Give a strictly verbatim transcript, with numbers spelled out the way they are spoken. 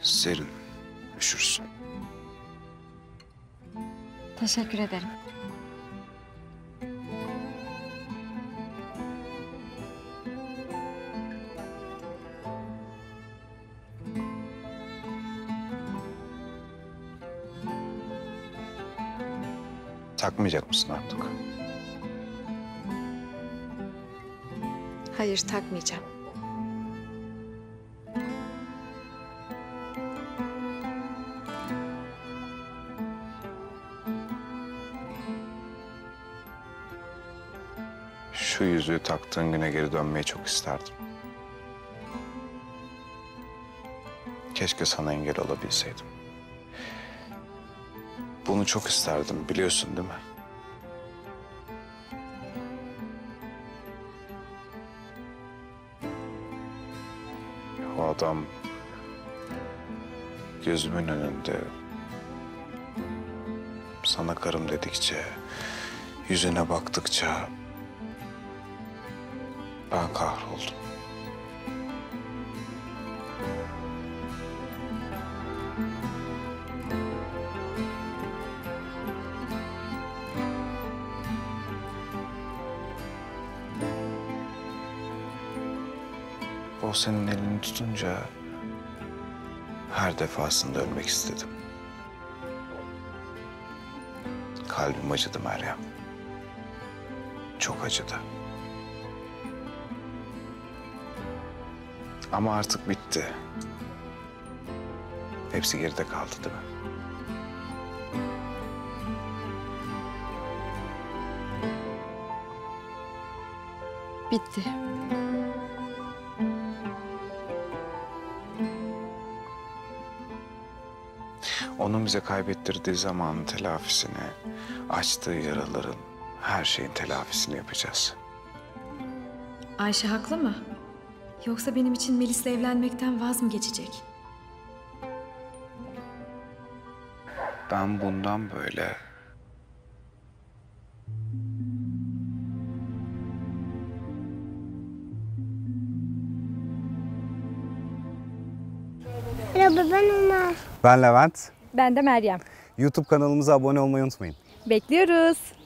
Serin. Üşürsün. Teşekkür ederim. Takmayacak mısın artık? Hayır, takmayacağım. Şu yüzüğü taktığın güne geri dönmeyi çok isterdim. Keşke sana engel olabilseydim. Bunu çok isterdim, biliyorsun değil mi? O adam gözümün önünde sana karım dedikçe, yüzüne baktıkça ben kahroldum. O senin elini tutunca her defasında ölmek istedim. Kalbim acıdı Meryem. Çok acıdı. Ama artık bitti. Hepsi geride kaldı değil mi? Bitti. Onun bize kaybettirdiği zamanın telafisini, açtığı yaraların, her şeyin telafisini yapacağız. Ayşe haklı mı? Yoksa benim için Melis'le evlenmekten vaz mı geçecek? Ben bundan böyle Merhaba, ben Ömer. Ben Levent. Ben de Meryem. YouTube kanalımıza abone olmayı unutmayın. Bekliyoruz.